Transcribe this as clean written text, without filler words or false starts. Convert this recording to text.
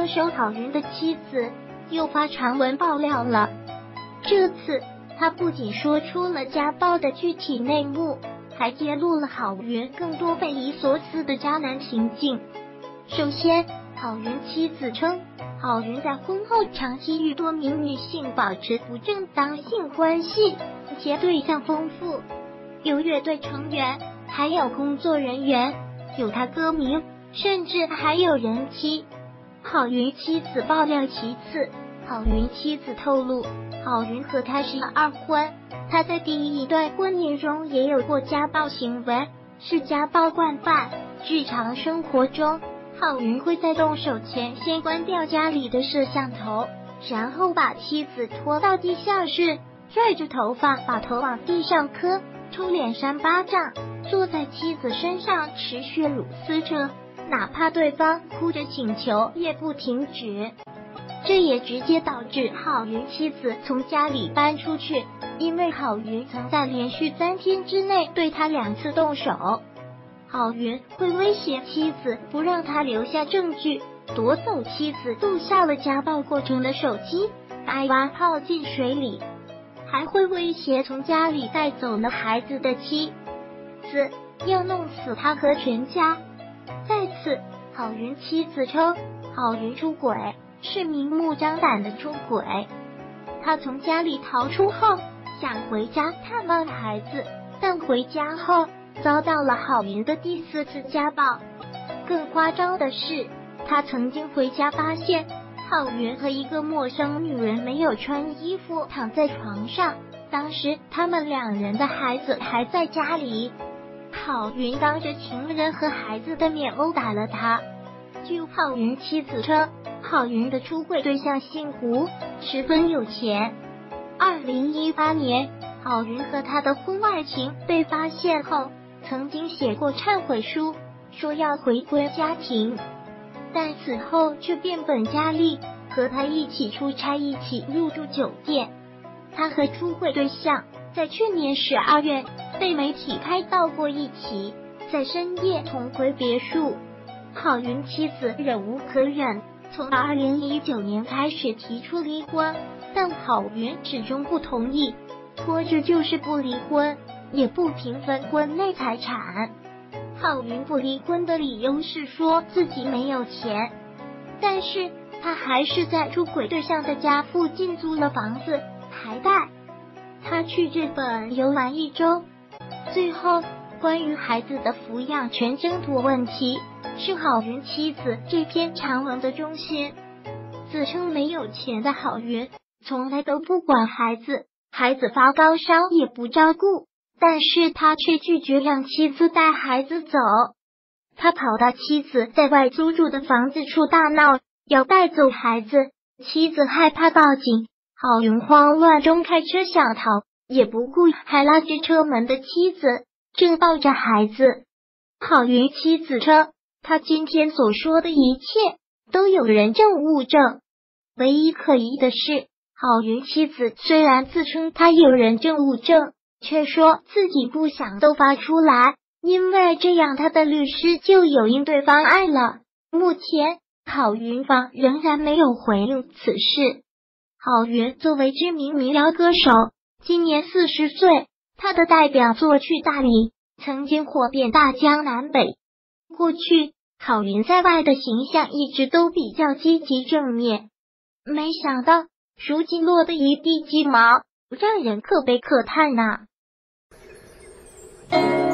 歌手郝云的妻子又发传闻爆料了。这次他不仅说出了家暴的具体内幕，还揭露了郝云更多匪夷所思的渣男行径。首先，郝云妻子称，郝云在婚后长期与多名女性保持不正当性关系，且对象丰富，有乐队成员，还有工作人员，有他歌迷，甚至还有人妻。郝云妻子爆料。其次，郝云妻子透露，郝云和他是二婚，他在第一段婚姻中也有过家暴行为，是家暴惯犯。日常生活中，郝云会在动手前先关掉家里的摄像头，然后把妻子拖到地下室，拽着头发把头往地上磕，抽脸扇巴掌，坐在妻子身上持续辱撕着，哪怕对方哭着请求也不停止。这也直接导致郝云妻子从家里搬出去，因为郝云曾在连续3天之内对他2次动手。郝云会威胁妻子不让他留下证据，夺走妻子录下了家暴过程的手机，把娃泡进水里，还会威胁从家里带走了孩子的妻子，要弄死他和全家。再次，郝云妻子称，郝云出轨是明目张胆的出轨。他从家里逃出后，想回家探望孩子，但回家后遭到了郝云的第4次家暴。更夸张的是，他曾经回家发现郝云和一个陌生女人没有穿衣服躺在床上，当时他们2人的孩子还在家里。郝云当着情人和孩子的面殴打了他。据郝云妻子称，郝云的出轨对象姓胡，十分有钱。2018年，郝云和他的婚外情被发现后，曾经写过忏悔书，说要回归家庭，但此后却变本加厉，和他一起出差，一起入住酒店。他和出轨对象在去年12月被媒体拍到过一起在深夜同回别墅。郝云妻子忍无可忍，从2019年开始提出离婚，但郝云始终不同意，拖着就是不离婚，也不平分婚内财产。郝云不离婚的理由是说自己没有钱，但是他还是在出轨对象的家附近租了房子，还带他去日本游玩1周。最后，关于孩子的抚养权争夺问题是郝云妻子这篇长文的中心。自称没有钱的郝云从来都不管孩子，孩子发高烧也不照顾，但是他却拒绝让妻子带孩子走。他跑到妻子在外租住的房子处大闹，要带走孩子，妻子害怕报警，郝云慌乱中开车想逃，也不顾还拉着车门的妻子正抱着孩子。郝云妻子称，他今天所说的一切都有人证物证。唯一可疑的是，郝云妻子虽然自称他有人证物证，却说自己不想都发出来，因为这样他的律师就有应对方案了。目前，郝云方仍然没有回应此事。郝云作为知名民谣歌手，今年40岁，他的代表作《去大理》曾经火遍大江南北。过去，郝云在外的形象一直都比较积极正面，没想到如今落得一地鸡毛，让人可悲可叹呐。